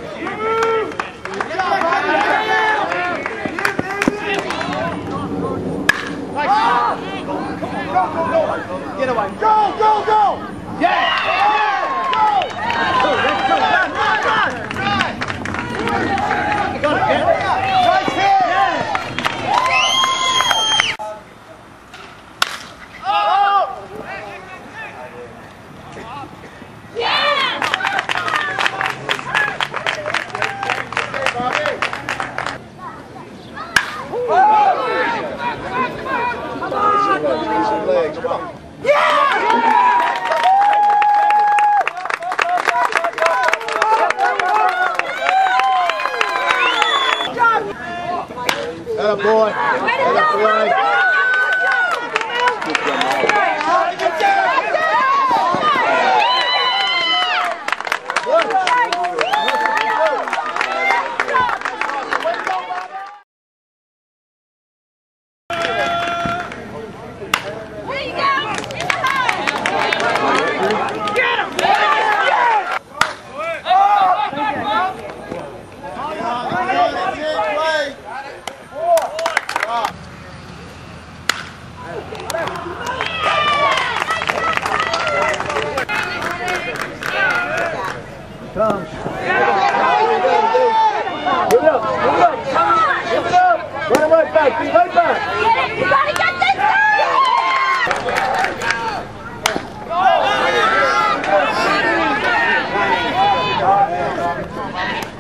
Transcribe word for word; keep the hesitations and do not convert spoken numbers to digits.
Get away. Go, go, go! Yeah! Yeah! Go! Go, let's go. Run, run, run! Run! Got it, get it. Right here! Yeah! Oh! Yeah! Legs, come on. Yeah! That a boy. That a boy. Come. Give it up, give it up, give it up. Run it right back, be right back. You gotta get this thing!